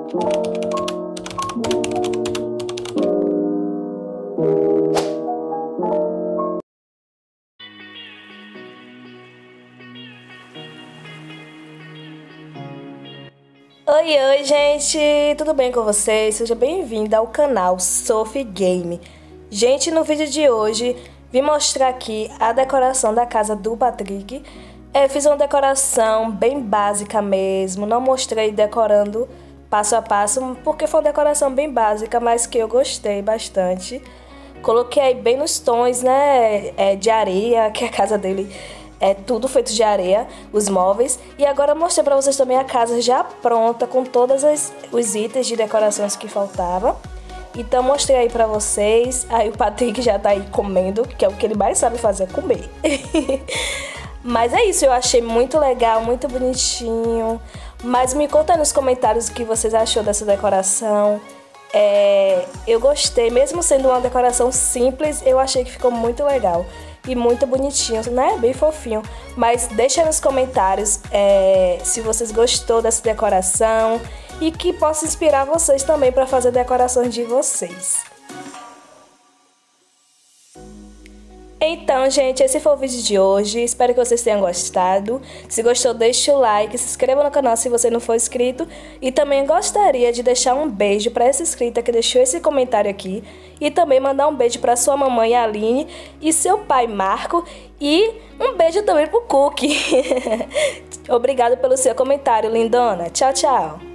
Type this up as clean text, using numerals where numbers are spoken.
Oi, gente! Tudo bem com vocês? Seja bem-vindo ao canal Sophie Game. Gente, no vídeo de hoje, vim mostrar aqui a decoração da casa do Patrick. Fiz uma decoração bem básica mesmo, não mostrei decorando passo a passo, porque foi uma decoração bem básica, mas que eu gostei bastante. Coloquei aí bem nos tons, né, de areia, que a casa dele é tudo feito de areia, os móveis. E agora eu mostrei pra vocês também a casa já pronta, com todos os itens de decorações que faltavam. Então mostrei aí pra vocês. Aí o Patrick já tá aí comendo, que é o que ele mais sabe fazer, comer. Mas é isso, eu achei muito legal, muito bonitinho. Mas me conta aí nos comentários o que vocês achou dessa decoração. Eu gostei, mesmo sendo uma decoração simples, eu achei que ficou muito legal. E muito bonitinho, né? Bem fofinho. Mas deixa nos comentários se vocês gostou dessa decoração e que possa inspirar vocês também para fazer decorações de vocês. Então, gente, esse foi o vídeo de hoje. Espero que vocês tenham gostado. Se gostou, deixa o like, se inscreva no canal se você não for inscrito. E também gostaria de deixar um beijo para essa inscrita que deixou esse comentário aqui. E também mandar um beijo para sua mamãe Aline e seu pai Marco. E um beijo também pro Cookie. Obrigado pelo seu comentário, lindona. Tchau, tchau.